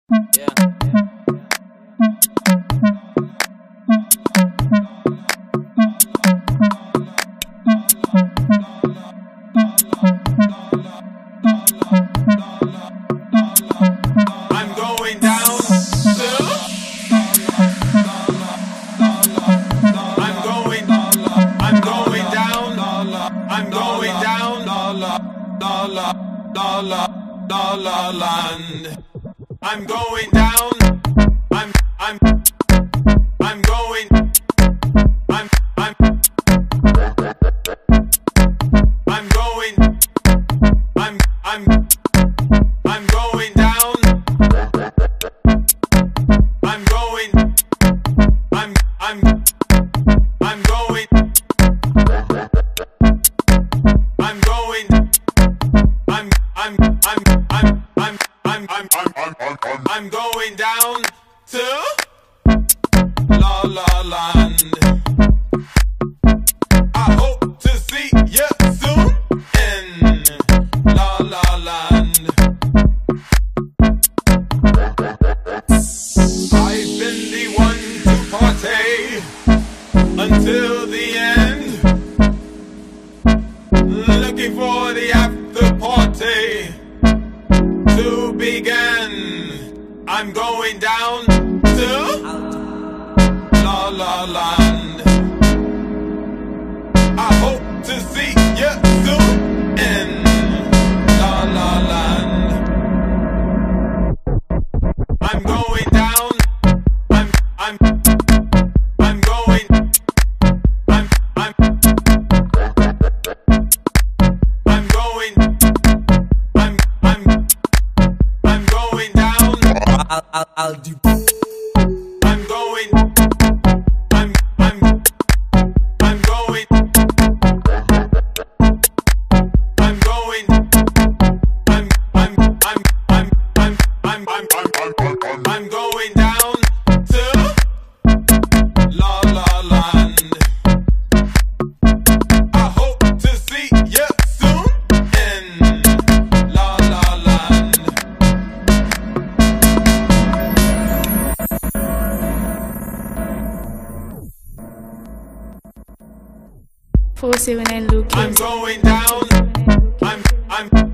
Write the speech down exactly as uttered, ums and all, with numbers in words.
Yeah. I'm going down to I'm going I'm going down I'm going down LaLa LaLa LaLa land. I'm going down. I'm I'm I'm going I'm I'm I'm going I'm I'm I'm going down. I'm going I'm I'm I'm going I'm going I'm I'm I'm I'm I'm I'm I'm I'm I'm I'm going down to LaLa land. I hope to see you soon in LaLa land. I've been the one to party until the end, looking for the after party to begin. I'm going down to LaLa land. I hope to see you soon in LaLa land. I'm going down. I'm I'm I'm going I'm I'm I'm going I'm I'm I'm going down. I'll, I'll, I'll do. I'm going I'm I'm I'm going I'm going I'm I'm I'm I'm I'm I'm I'm I'm I'm I'm going down to LaLa land. I hope to see you soon in LaLa land. four seven Luke M. I'm going down. I'm I'm